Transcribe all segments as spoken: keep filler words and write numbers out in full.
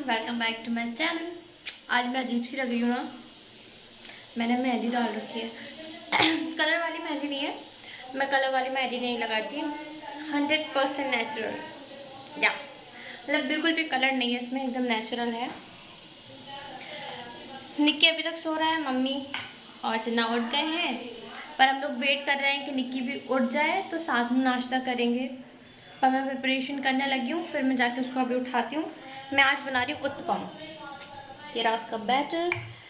Welcome back to my channel. आज मैं अजीब सी लग रही हूँ ना, मैंने मेहंदी डाल रखी है। कलर वाली मेहंदी नहीं है, मैं कलर वाली मेहंदी नहीं लगाती। हंड्रेड परसेंट नेचुरल, या मतलब बिल्कुल भी कलर नहीं है इसमें, एकदम नेचुरल है। निक्की अभी तक सो रहा है, मम्मी और चिन्ना उठ गए हैं, पर हम लोग वेट कर रहे हैं कि निक्की भी उठ जाए तो साथ में नाश्ता करेंगे। पर मैं प्रिपरेशन करने लगी हूँ, फिर मैं जाके उसको अभी उठाती हूँ। मैं आज बना रही हूँ उत्तपम, ये रहा उसका बैटर।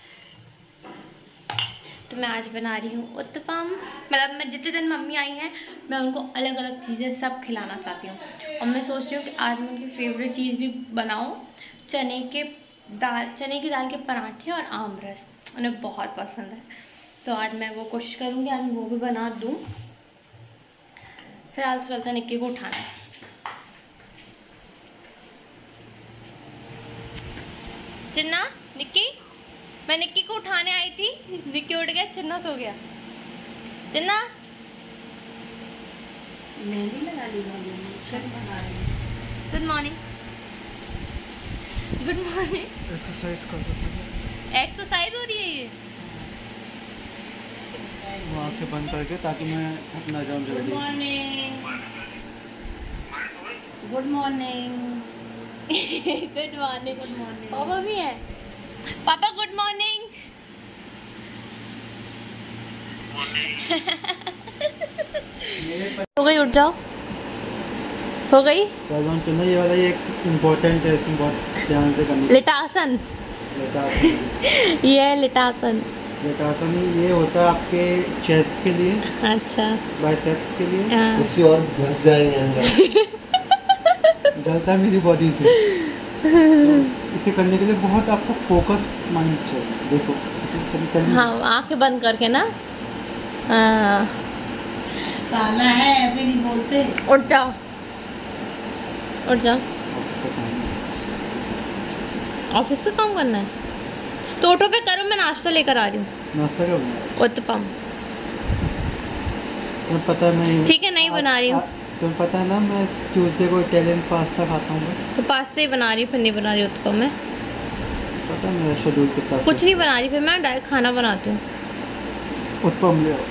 तो मैं आज बना रही हूँ उत्तपम। मतलब मैं जितने दिन मम्मी आई हैं मैं उनको अलग अलग चीज़ें सब खिलाना चाहती हूँ, और मैं सोच रही हूँ कि आज मैं उनकी फेवरेट चीज़ भी बनाऊँ। चने के दाल चने की दाल के पराठे और आम रस, उन्हें बहुत पसंद है। तो आज मैं वो कोशिश करूँगी, आज मैं वो भी बना दूँ। फिलहाल तो चलता निक्की को उठाना है। चिन्ना, निक्की, मैं निक्की को उठाने आई थी, निक्की उठ गया, चिन्ना सो गया। Chinna good morning. Good morning. Exercise कर रहा था। एक्सरसाइज हो रही है ये? वो आंखें बंद करके, ताकि मैं अपना जाऊं जल्दी। Good morning. Good morning. Good morning. Good morning. पापा भी है? पापा गुड मॉर्निंग। हो गई, उठ जाओ। हो गई। चलना, ये वाला ये इम्पोर्टेंट है, इसमें बहुत ध्यान से करना। लिटासन। लिटासन। ये है लिटासन। लिटासन ये होता है आपके चेस्ट के लिए। अच्छा। बाइसेप्स के लिए। उससे और घस जाएंगे अंदर। जलता है मेरी बॉडी से। तो इसे करने के लिए बहुत आपको फोकस माइंड चाहिए। देखो, हाँ, आंखें बंद करके ना। हाँ। साला है, ऐसे नहीं बोलते। उठ जाओ, उठ जाओ। ऑफिस का काम करना है तो ऑटो पे करो, मैं नाश्ता लेकर आ रही हूँ। नाश्ता क्या बना? उत्तपम। तुम्हें पता है मैं ठीक है, नहीं बना रही हूँ। तुम्हें पता है ना, मैं ट्यूसडे को इटालियन पास्ता खाता हूँ बस। तो पास्ता ही बना रही हूँ, फिर नहीं बना रही उत्तपम में। पता है मेरा शेड्यूल कितना। कुछ नहीं बना रही, फिर मैं डायरेक्ट खाना बनाती हूँ। उत्तपम ले आओ।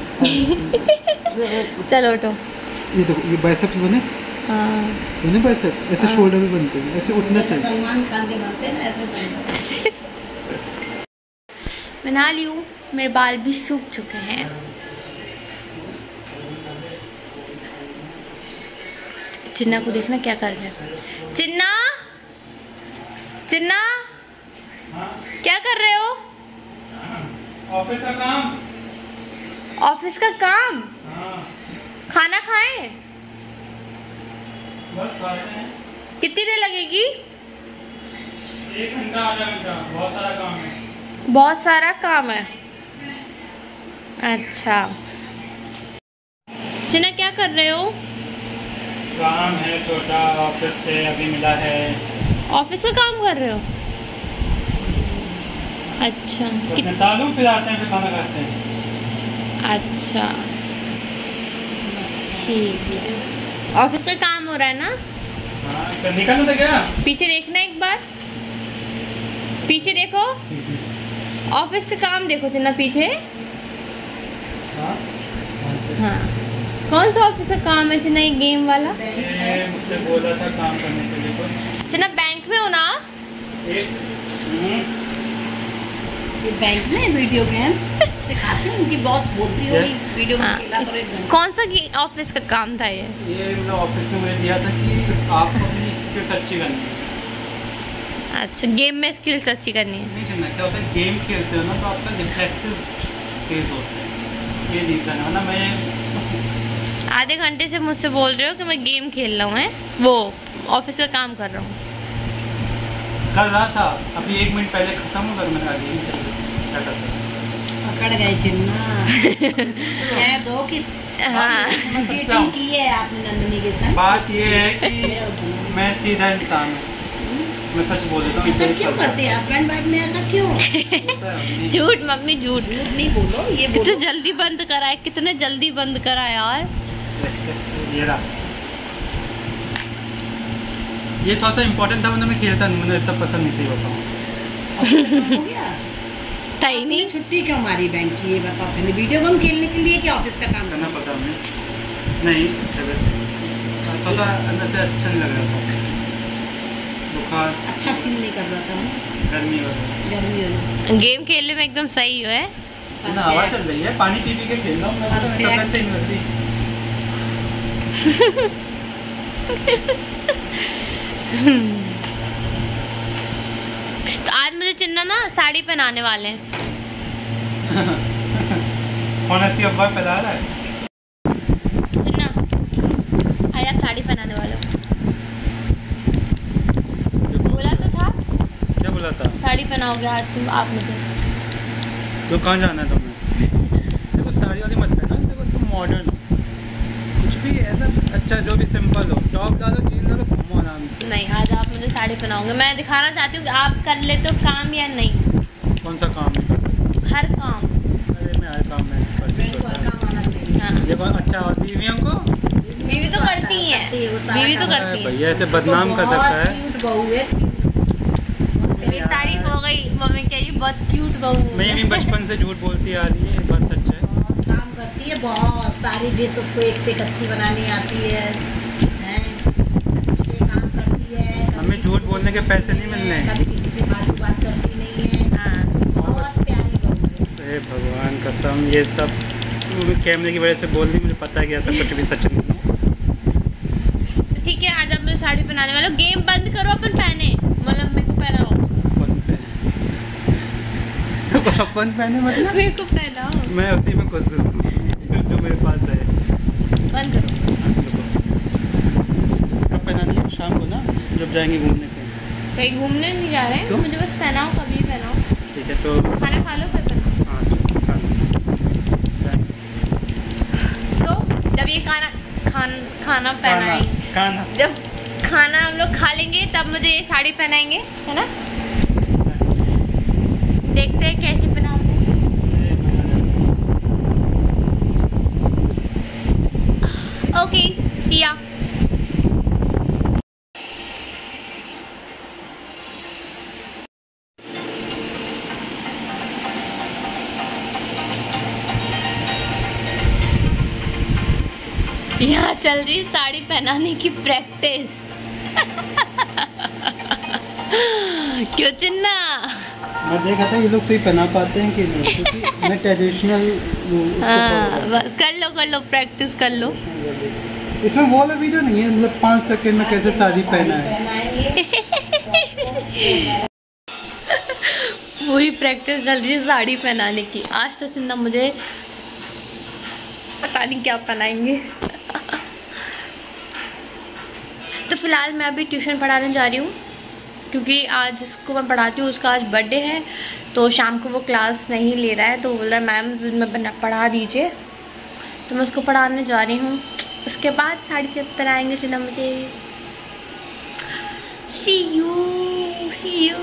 चलो उठो। ये देखो, ये बाइसेप्स बने। हाँ बने बाइसेप्स, ऐसे शोल्डर भी बनते हैं, ऐसे उठना चाहिए। सलमान खान के बनते हैं ना, ऐसे बनते हैं। बना ली हूँ, मेरे बाल भी सूख चुके हैं। चिन्ना को देखना क्या कर रहे हैं। चिन्ना, चिन्ना, क्या कर रहे हो? ऑफिस का काम। ऑफिस का काम? हाँ। खाना खाएं? बस खाते हैं। कितनी देर लगेगी? एक घंटा आधा घंटा, बहुत सारा काम है। बहुत सारा काम है। अच्छा, चिन्ना क्या कर रहे हो? काम है छोटा, ऑफिस से अभी मिला है। ऑफिस का काम कर रहे हो? अच्छा। कित... निकालूं, फिर आते हैं, फिर खाना खाते हैं। अच्छा, ठीक है। ऑफिस का काम हो रहा है ना? हाँ, तो निकलना था क्या? पीछे देखना एक बार, पीछे देखो। ऑफिस का काम देखो चिन्ना, पीछे। हाँ? हाँ, कौन सा ऑफिस का काम है चिन्ना? ये गेम वाला? ये मुझसे बोला था काम करने के लिए। तो चिन्ना बैंक में हो ना? एक ये बैंक में वीडियो गेम सिखाती हूँ, उनकी बॉस बोलती हो Yes. वीडियो गेम हाँ। खेला करो एक घंटा। कौन सा ऑफिस का काम था ये? ये मतलब ऑफिस ने मुझे दिया था कि आप अपनी स्किल्स अच्छी करनी है। अच्छा, गेम में स्किल्स अच्छी करनी है। नहीं करना, क्या होता है गेम खेलते हो ना तो आपका रिफ्लेक्सेस तेज होते हैं, ये रीज़न है ना। मैं आधे घंटे से मुझसे बोल रहे हो कि मैं गेम खेल रहा हूँ, है वो ऑफिस का काम कर रहा हूँ। कर रहा था, अभी एक मिनट पहले खत्म हो गया, मैंने आगे ही क्या कर सकता। पकड़ गए चिन्ना। कह दो कि हाँ। चीटिंग की है आपने नंदिनी के साथ। बात ये है कि मैं सीधा इंसान हूँ, मैं सच बोल देता हूँ। ऐसा क्यों करते हैं हस्बैंड वाइफ में, ऐसा क्यों? झूठ मम्मी, झूठ। झूठ नहीं बोलो, ये कितने बोलो। जल्दी बंद करा है, कितने जल्दी बंद करा यार। ये रहा। ये थोड़ा सा इम्पोर्टेंट था, मतलब मैं खेलता नहीं, मुझे इतना पसंद नहीं, सही बताऊँ। हो गया टाइम नहीं। छुट्टी क्यों मारी बैंक की, ये बताओ पहले। वीडियो गेम खेलने के लिए क्या ऑफिस का काम करना पता हमें नहीं, थोड़ा सा अंदर से अच्छा नहीं लग रहा था, बुखार अच्छा फील नहीं कर रहा था ना, गर्मी वगैरह। गर्मी हो गेम खेलने में एकदम सही है। ना हवा चल रही है, पानी पी पी के खेल रहा हूँ मैं, तो तबीयत सही नहीं होती। तो आज मुझे चिन्ना ना साड़ी पहनाने वाले हैं। कौन ऐसी अब्बा फैला रहा है? चिन्ना आज आप साड़ी पहनाने वाले हो। बोला तो था। क्या बोला था? साड़ी पहनाओगे आज तुम आप मुझे। तो कहाँ जाना है तुम्हें? देखो साड़ी वाली मत पहना, देखो तुम मॉडर्न हो, कुछ भी ऐसा अच्छा जो भी सिंपल हो, टॉप डालो, जीन डालो, घूमो आराम से। नहीं, आज आप मुझे साड़ी पहनाओगे। मैं दिखाना चाहती हूँ कि आप कर लेते हो काम या नहीं। कौन सा काम है? हर काम। अरे मैं हर काम में एक्सपर्ट हूँ। हाँ। देखो अच्छा, और बीवियों को बीवी तो करती है, बीवी तो करती है। भैया ऐसे बदनाम कर सकता है। क्यूट बहू है, मेरी तारीफ हो गई, मम्मी कह रही बहुत क्यूट बहू। मैं भी बचपन से झूठ बोलती आ रही है, बात सच है। बहुत काम करती है, बहुत सारी डिश उसको एक से एक अच्छी बनानी आती है, हैं? अच्छे काम करती है। हमें झूठ बोलने के पैसे नहीं मिलने हैं। कभी किसी से बात बात करती नहीं है। हाँ। बहुत प्यारी बहू है। अरे भगवान कसम, ये सब कैमरे की वजह से बोल रही, मुझे पता है कि ऐसा कुछ भी सच नहीं है। ठीक है, आज आप मुझे साड़ी पहनाने वाले हो। गेम बंद करो, अपन पहने, मतलब मेरे को पहनाओ। अपन पहने मतलब मेरे को पहनाओ। मैं उसी में खुश हूँ जो मेरे पास है। बंद करो। कब पहनानी है? शाम को ना, जब जाएंगे घूमने कहीं। कहीं घूमने नहीं जा रहे हैं, तो? मुझे बस पहनाओ, कभी पहनाओ। ठीक है, तो खाना खा लो फिर पहनाओ। हाँ खा लो। तो जब ये खाना खान खाना पहनाएंगे, खाना जब खाना हम लोग खा लेंगे तब मुझे ये साड़ी पहनाएंगे, है ना? देखते हैं कैसी पहनाते हैं। ओके, सिया। यहाँ चल रही साड़ी पहनाने की प्रैक्टिस। क्यों चिन्ना? मैं देखा था ये लोग सही पहना पाते हैं कि नहीं, क्योंकि मैं ट्रेडिशनल। हाँ, बस कर लो कर लो, प्रैक्टिस कर लो। इसमें वो वाला वीडियो नहीं है, मतलब पाँच सेकंड में कैसे साड़ी पहना है। पूरी प्रैक्टिस चल रही है साड़ी पहनाने की। आज तो चिन्ना मुझे पता नहीं क्या पहनाएंगे। तो फिलहाल मैं अभी ट्यूशन पढ़ाने जा रही हूँ, क्योंकि आज जिसको मैं पढ़ाती हूँ उसका आज बर्थडे है, तो शाम को वो क्लास नहीं ले रहा है, तो बोल रहा है मैम मैं पढ़ा दीजिए, तो मैं उसको पढ़ाने जा रही हूँ। उसके बाद साड़ी से पहनाएंगे चिन्ना मुझे। सी यू सी यू।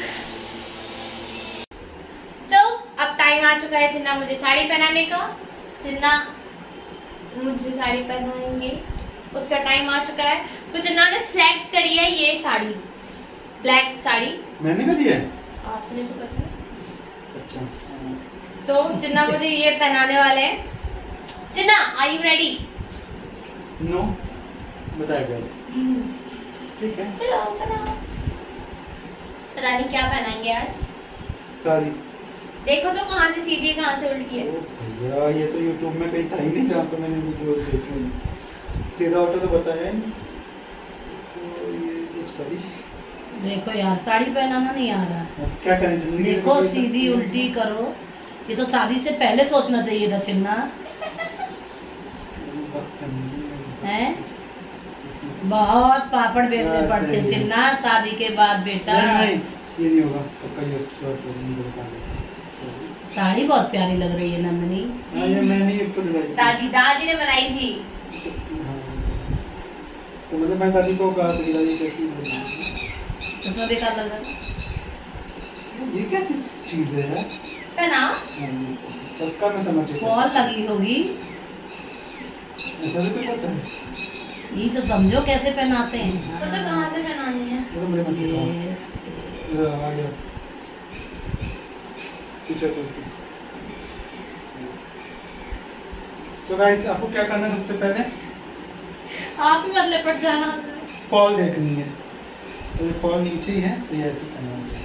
सो अब टाइम आ चुका है चिन्ना मुझे साड़ी पहनाने का। चिन्ना मुझे साड़ी पहनाएंगे, उसका टाइम आ चुका है। तो चिन्ना ने सिलेक्ट करी है ये साड़ी, ब्लैक साड़ी। मैंने करी है? आपने जो करी है। अच्छा। तो चिन्ना मुझे ये पहनाने वाले हैं। Chinna are you ready? No, बताया। ठीक है, चलो पहनाओ। पता नहीं क्या पहनाएंगे आज। साड़ी। देखो तो कहाँ से सीधी है कहाँ से उल्टी है। भैया ये तो यूट्यूब में कहीं था ही नहीं जहाँ पे मैंने वीडियो देखी। सीधा ऑटो तो बताया ही नहीं। तो ये साड़ी देखो यार, साड़ी पहनाना नहीं आ रहा। अब क्या करें जिंदगी में? देखो सीधी उल्टी करो, ये तो शादी से पहले सोचना चाहिए था चिन्ना। है बहुत पापड़ बेलने पड़ते चिन्ना शादी के बाद बेटा। नहीं, नहीं ये नहीं होगा, पक्का ये स्कर्ट होगा। साड़ी बहुत प्यारी लग रही है नंदनी। हाँ, ये मैंने इसको दिलाई थी। दादी दादी ने बनाई थी। हाँ। तो मतलब मैं दादी को कहा था दादी कैसी बनी? उसमें बेकार लग रहा है। ये कैसी चीज है यार? पहना पक्का मैं समझ गया। फॉल लगी होगी। ऐसा भी कुछ होता है? ये तो समझो कैसे पहनाते हैं। तो तो कहाँ से बनानी है? तो मेरे मन से ये इधर आ गया पीछे तो सो गाइस आपको क्या करना है सबसे पहले आप ही मत लिपट जाना। फॉल देखनी है तो ये फॉल नीचे ही है तो ये ऐसे करना है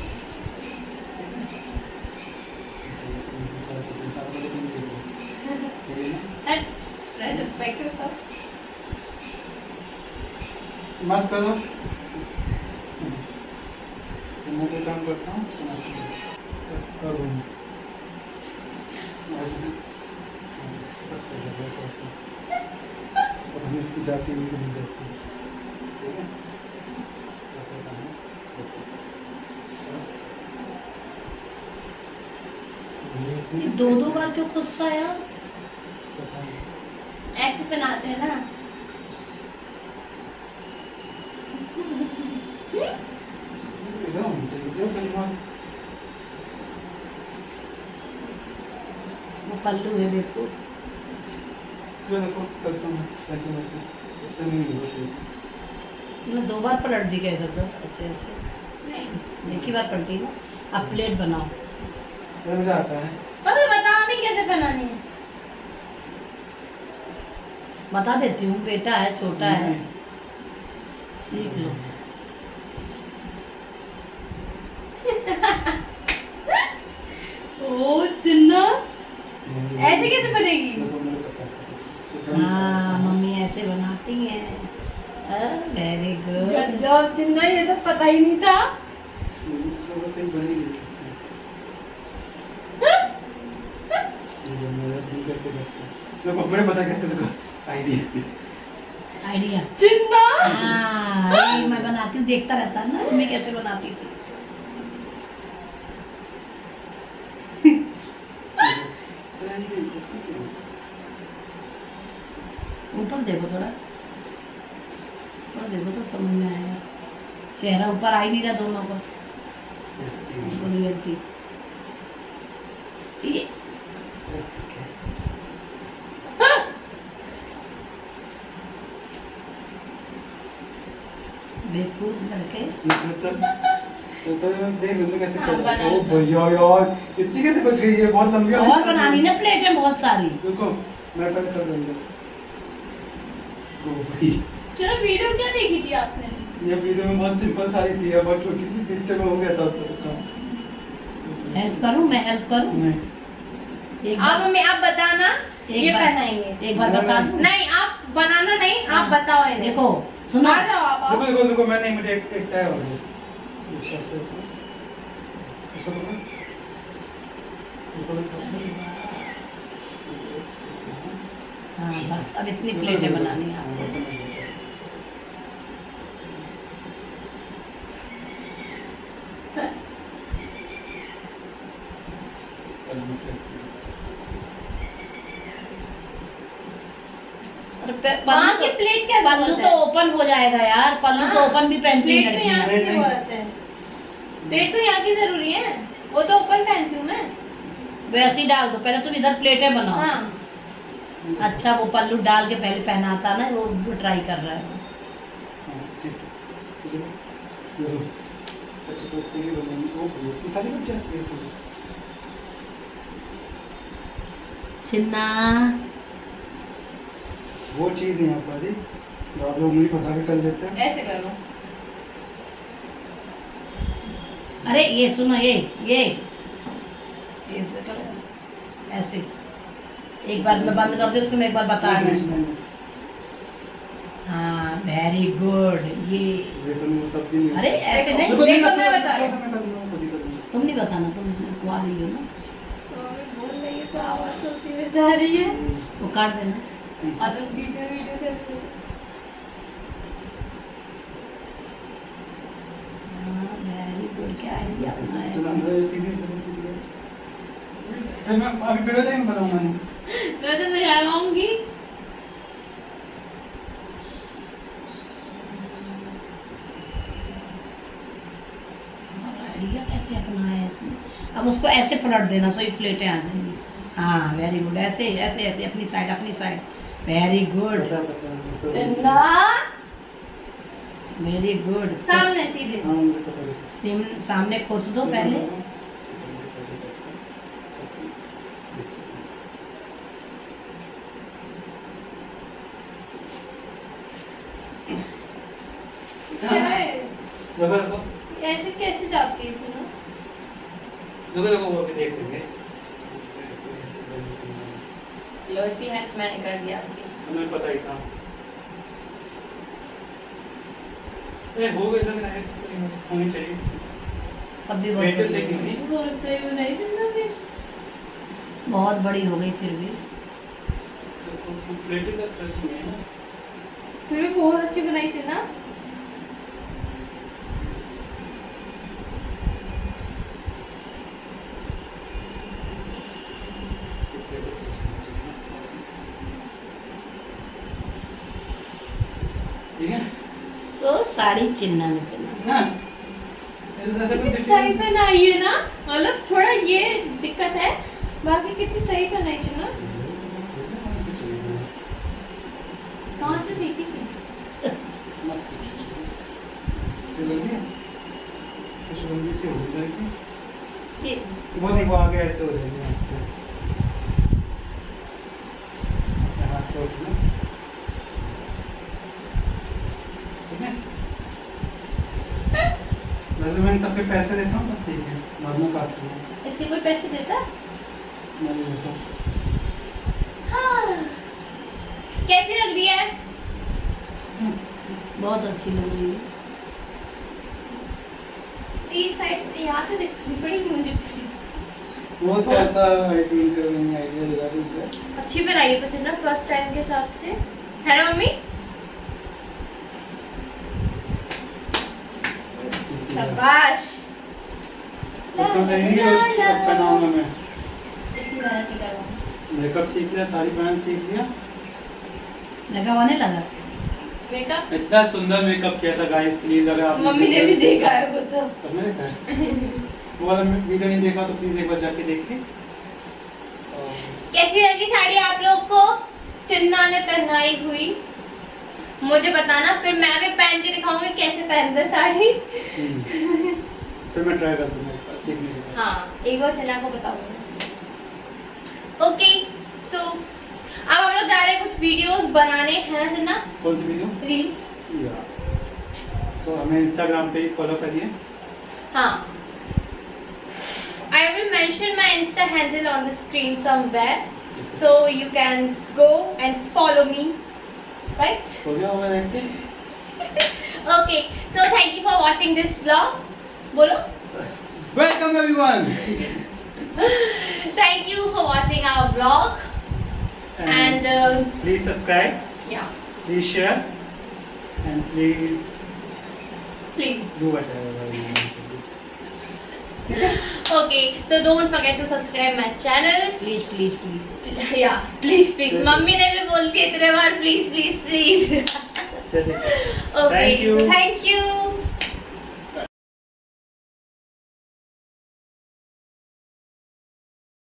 मत करो मैं तो काम करता हूँ करो हम इसकी जाती हुई नहीं देखते ठीक है। ये दो दो बार क्यों गुस्सा यार? ऐसे बनाते हैं ना। इधर होनी चाहिए इधर कहीं बार वो पल्लू है देखो। जो देखो करता हूँ ताकि मैं इतना नहीं हो मैं दो बार पलट दी गए इधर उधर ऐसे ऐसे नहीं एक ही बार पलटी ना। अब प्लेट बनाओ। ये मुझे आता है अबे बताओ नहीं कैसे बनानी है। बता देती हूँ, बेटा है छोटा है सीख लो। ओ चिन्ना ऐसे कैसे बनेगी? हाँ मम्मी ऐसे बनाती हैं। Very good. जॉब चिन्ना ये तो पता ही नहीं था। सही बनेगी तो मैंने पता कैसे लगा आइडिया आइडिया चिन्ना हाँ यही मैं बनाती हूँ, देखता रहता है ना मम्मी कैसे बनाती थी। ऊपर देखो थोड़ा, ऊपर देखो तो समझ में आएगा। चेहरा ऊपर आ ही नहीं रहा दोनों का। पूरी लड़की ये बेवकूफ लड़के। देख लो कैसे कर रहा है। ओ भैया यार इतनी कैसे बच गई है? बहुत लंबी और बनानी ना प्लेटें बहुत सारी। देखो मैं कल कर दूंगा। ओ भाई चलो वीडियो क्या देखी थी आपने? ये वीडियो में बहुत सिंपल सारी थी, बहुत छोटी सी पिक्चर में हो गया था उसका काम। हेल्प करूं मैं? हेल्प करूं? नहीं एक आप बार मम्मी आप बताना ये बार- पहनाएंगे। एक बार बता दूं? नहीं आप बनाना नहीं, आप बताओ इन्हें। देखो सुनो, आ जाओ आप देखो आप। देखो देखो मैं नहीं, मुझे एक एक टाइम हो गया ऐसे ऐसे करो हाँ बस अब इतनी प्लेटें बनानी है आपको। और पे- वहाँ पल्लू की तो- प्लेट क्या पल्लू जरूरत तो है? ओपन हो जाएगा यार। पल्लू तो हाँ, ओपन भी पहनती है प्लेट तो यहाँ लड़कियां। की जरूरत है। प्लेट तो यहाँ की जरूरी है। वो तो ओपन पहनती हूँ मैं। वैसे ही डाल दो, पहले तुम इधर प्लेटें बनाओ। हाँ अच्छा वो पल्लू डाल के पहले पहनाता ना, वो ट्राई कर रहा है। चिन्ना वो चीज नहीं आ पा रही तो आप लोग मुझे फंसा के कर देते हैं। ऐसे करो। अरे ये सुनो, ये ये ऐसे करो, ऐसे ऐसे। एक बार मैं बंद कर दे उसको, मैं एक बार बता रही हूँ उसको। हाँ वेरी गुड। ये अरे ऐसे नहीं, देखो मैं बता रही हूँ। तुम नहीं बताना, तुम इसमें आ रही हो ना, तो अभी बोल रही है तो आवाज तो उसी में जा रही है। वो काट देना। और तुम बीच में वीडियो चल रही है। Very good. क्या आइडिया बनाया तो इसने। मैं सीधे सीधे तो मैं अभी पहले टाइम बताऊंगा नहीं तो तो मैं लगाऊंगी। आइडिया कैसे अपनाया है इसने। अब उसको ऐसे पलट देना, सो ये प्लेटें आ जाएंगी। हाँ वेरी गुड। ऐसे ऐसे ऐसे अपनी साइड अपनी साइड। वेरी गुड, पता पता तो चन्ना वेरी गुड। सामने सीधे हाँ मुझे पता है। सिम- सामने खोस दो पहले। देखो देखो ऐसे कैसे जाती है इसमें? देखो देखो वो भी देख लेंगे। लो इतनी हेल्प मैंने कर दिया आपकी। हमें पता ही था। ए हो गई लग रहा है होनी चाहिए। अब भी बहुत बेटे से बड़ी हो गई। कितनी बहुत सही बनाई चन्ना ने। बहुत बड़ी हो गई फिर भी। प्लेटें का ट्रस्ट नहीं है ना। फिर भी बहुत अच्छी बनाई चन्ना। ठीक है तो साड़ी चिन्ना ने पहना। ना ऐसा ज्यादा कुछ कितनी सही बनाई है ना, मतलब थोड़ा ये दिक्कत है, बाकी कितनी सही बनाई चन्ना। कहाँ से सीखी थी? ये वो देखो आगे ऐसे हो जाएंगे हाथ को उठना ठीक है। वैसे मैं इन सबके पैसे देता हूँ तो ठीक है बाद में काटता हूँ। इसके कोई पैसे देता? मैं नहीं देता। हाँ। कैसी लग रही है? बहुत अच्छी लग रही है। इस साइड यहाँ से दिखनी पड़ेगी मुझे। वो थोड़ा सा आइडिया करने आइडिया लगा दीजिए। अच्छी बनाई है चन्ना फर्स्ट टाइम के हिसाब से, है ना मम्मी? शाबाश। उसका नहीं है उसका पहनाऊंगा मैं। इतनी मेहनत नहीं करवाऊँ। मेकअप सीख लिया साड़ी पहन सीख लिया। मेकअप आने लगा। मेकअप इतना सुंदर मेकअप किया था गाइस प्लीज अगर आप मम्मी ने भी देखा है वो तो। सबने देखा है वो वाला वीडियो नहीं देखा तो प्लीज एक बार जाके देखिए। कैसी लगी साड़ी आप लोग को? चन्ना ने पहनाई हुई मुझे बताना, फिर मैं भी पहन के दिखाऊंगी कैसे पहनते साड़ी। फिर मैं ट्राई कर दूंगा सीखने के लिए। हाँ एक बार चन्ना को बताऊंगी। ओके सो अब हम लोग जा रहे हैं कुछ वीडियोस बनाने, है ना चन्ना? कौन सी वीडियो? रील्स। या तो हमें इंस्टाग्राम पे ही फॉलो करिए। हाँ I will mention my Insta handle on the screen somewhere, so you can go and follow me, right? हो गया होगा देखते। Okay, so thank you for watching this vlog. बोलो। Welcome everyone. Thank you for watching our vlog. And, um, please subscribe, Yeah, please share, and please please. do whatever you want to do. Okay, so don't forget to subscribe my channel. Please please please. Yeah, please, please. मम्मी ने भी बोल दिया इतने बार please, please, please. चलिए Okay, Thank you. so thank you.